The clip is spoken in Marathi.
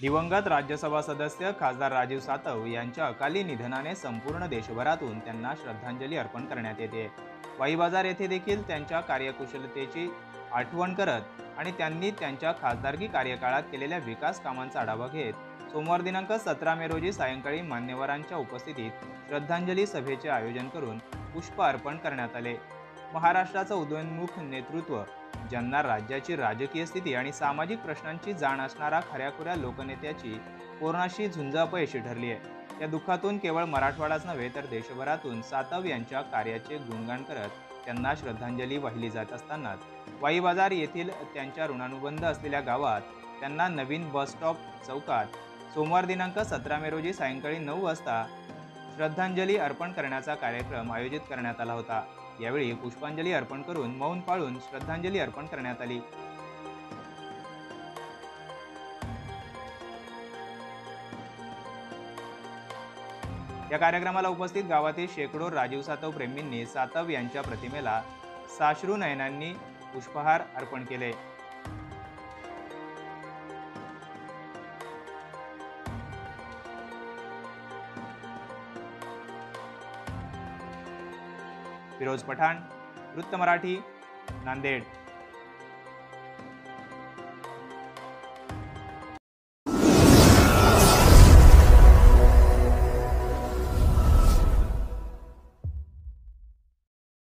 दिवंगत राज्यसभा सदस्य खासदार राजीव सातव यांच्या अकाली निधनाने संपूर्ण देशभरातून त्यांना श्रद्धांजली अर्पण करण्यात येते। वाई बाजार येथे देखील त्यांच्या कार्यकुशलतेची आठवण करत आणि त्यांनी त्यांच्या खासदारकी कार्यकाळात केलेल्या विकास कामांचा आढावा घेत सोमवार दिनांक 17 मे रोजी सायंकाळी मान्यवरांच्या उपस्थितीत श्रद्धांजली सभेचे आयोजन करून पुष्प अर्पण करण्यात आले। महाराष्ट्राचं उदयोन्मुख नेतृत्व, ज्यांना राज्याची राजकीय स्थिती आणि सामाजिक प्रश्नांची जाण असणारा खऱ्याखुऱ्या लोकनेत्याची कोरोनाशी झुंज अपयशी ठरली आहे। या दुःखातून केवळ मराठवाडाच नव्हे तर देशभरातून सातव यांच्या कार्याचे गुणगान करत त्यांना श्रद्धांजली वाहिली जात असतानाच वाई बाजार येथील त्यांच्या ऋणानुबंध असलेल्या गावात त्यांना नवीन बस स्टॉप चौकात सोमवार दिनांक 17 मे रोजी सायंकाळी 9 वाजता श्रद्धांजली अर्पण करण्याचा कार्यक्रम आयोजित करण्यात आला होता। यावेळी पुष्पांजली अर्पण करून मौन पाळून श्रद्धांजली अर्पण करण्यात आली। या कार्यक्रमाला उपस्थित गावातील शेकडो राजीव सातव प्रेमींनी सातव यांच्या प्रतिमेला साश्रू नयनांनी पुष्पहार अर्पण केले। फिरोज पठाण, वृत्त मराठी, नांदेड।